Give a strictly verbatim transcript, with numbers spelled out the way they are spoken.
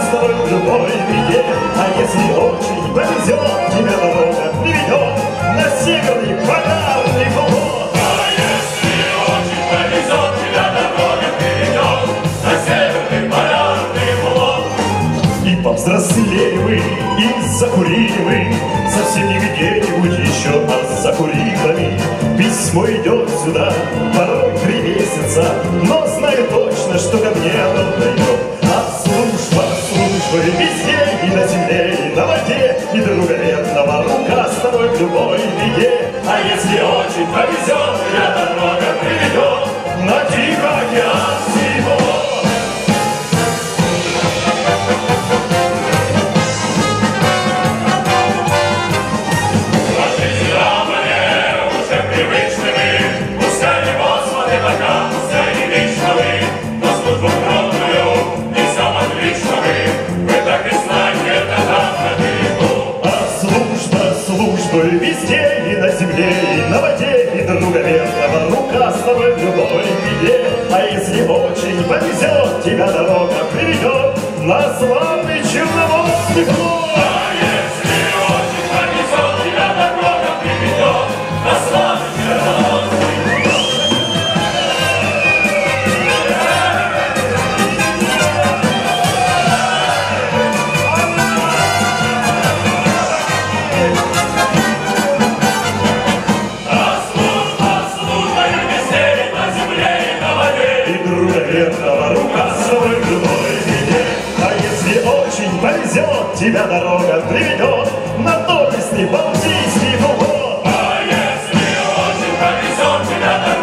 с тобой в любой беде. А если очень повезет, тебя дорога приведет на северный полярный полуостров. А если очень повезет, тебя дорога приведет на северный полярный полуостров. И повзрослели мы, и закурили мы, совсем не где-нибудь еще, а за курилами. Письмо идет сюда, порой три месяца, но знаю точно, что ко мне оно придет. А служба, служба везде, и на земле, и на воде, и друга верного рука с тобой в любой беде. А если очень повезет, тебя дорога приведет на Тихоокеанский полуостров. Везде, и на земле, и на воде, и друга верного рука с тобой в любой беде. А если очень повезет, тебя дорога приведет на славный Черноморский флот. А если очень повезет, тебя дорога приведет на славный Черноморский флот. Повезет, тебя дорога приведет на доблестный Балтийский полуостров. А если очень повезет, тебя дорога